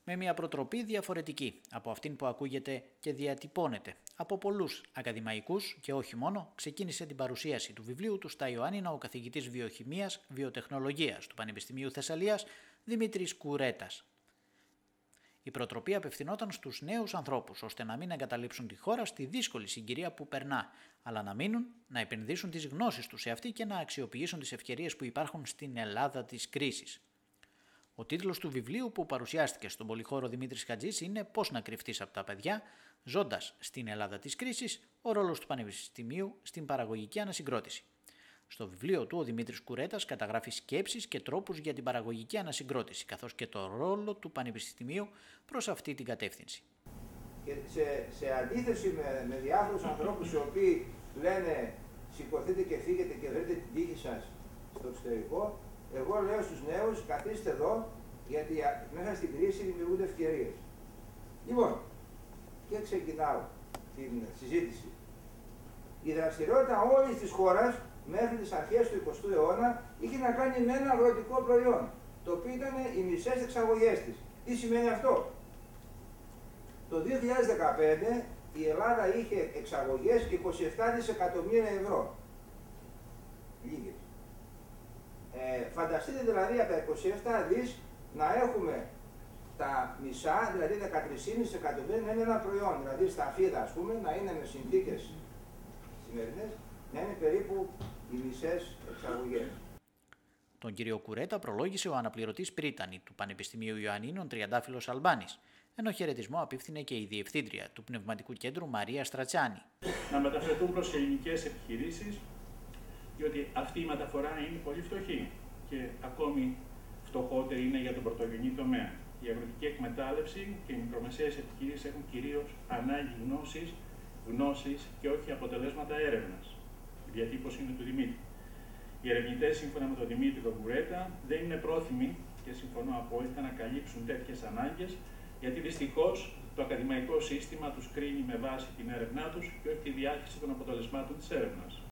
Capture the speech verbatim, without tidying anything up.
με μια προτροπή διαφορετική από αυτήν που ακούγεται και διατυπώνεται από πολλούς ακαδημαϊκούς και όχι μόνο, ξεκίνησε την παρουσίαση του βιβλίου του στα Ιωάννινα ο καθηγητής βιοχημίας βιοτεχνολογίας του Πανεπιστημίου Θεσσαλίας Δημήτρης Κουρέτας. Η προτροπή απευθυνόταν στους νέους ανθρώπους, ώστε να μην εγκαταλείψουν τη χώρα στη δύσκολη συγκυρία που περνά, αλλά να μείνουν, να επενδύσουν τις γνώσεις τους σε αυτή και να αξιοποιήσουν τις ευκαιρίες που υπάρχουν στην Ελλάδα της κρίσης. Ο τίτλος του βιβλίου που παρουσιάστηκε στον πολυχώρο Δημήτρης Χατζής είναι «Πώς να κρυφτείς από τα παιδιά, ζώντας στην Ελλάδα της κρίσης, ο ρόλος του Πανεπιστημίου στην παραγωγική ανασυγκρότηση». Στο βιβλίο του ο Δημήτρης Κουρέτας καταγράφει σκέψεις και τρόπους για την παραγωγική ανασυγκρότηση, καθώς και το ρόλο του Πανεπιστημίου προς αυτή την κατεύθυνση. Και σε, σε αντίθεση με, με διάφορους ανθρώπους οι οποίοι λένε σηκωθείτε και φύγετε και βρείτε την τύχη σας στο εξωτερικό, εγώ λέω στους νέους καθίστε εδώ, γιατί μέσα στην κρίση δημιουργούνται ευκαιρίες. Λοιπόν, και ξεκινάω την συζήτηση. Η δραστηριότητα όλης της χώρας μέχρι τις αρχές του εικοστού αιώνα είχε να κάνει με ένα αγροτικό προϊόν, το οποίο ήταν οι μισές εξαγωγές της. Τι σημαίνει αυτό? Το δύο χιλιάδες δεκαπέντε η Ελλάδα είχε εξαγωγές είκοσι επτά δισεκατομμύρια ευρώ. Λίγες. Ε, φανταστείτε δηλαδή από τα είκοσι επτά δις να έχουμε τα μισά, δηλαδή δεκατρία κόμμα πέντε δισεκατομμύρια να είναι ένα προϊόν. Δηλαδή στα φίδα, ας πούμε, να είναι με συνθήκες σημερινές, να είναι περίπου οι μισές εξαγωγές. Τον κύριο Κουρέτα προλόγησε ο αναπληρωτής πρίτανη του Πανεπιστημίου Ιωαννίνων Τριαντάφυλλος Αλμπάνης, ενώ χαιρετισμό απίφθινε και η διευθύντρια του Πνευματικού Κέντρου Μαρία Στρατσάνη. Να μεταφερθούν προς ελληνικές επιχειρήσεις, διότι αυτή η μεταφορά είναι πολύ φτωχή και ακόμη φτωχότερη είναι για τον πρωτογενή τομέα. Η αγροτική εκμετάλλευση και οι μικρομεσαίες επιχειρήσεις έχουν κυρίως ανάγκη γνώσης, γνώσης και όχι αποτελέσματα έρευνας. Η διατύπωση είναι του Δημήτρη. Οι ερευνητές, σύμφωνα με τον Δημήτρη τον Κουρέτα, δεν είναι πρόθυμοι, και συμφωνώ απόλυτα, να καλύψουν τέτοιες ανάγκες, γιατί δυστυχώς το ακαδημαϊκό σύστημα τους κρίνει με βάση την έρευνά τους και όχι τη διάχυση των αποτελεσμάτων της έρευνας.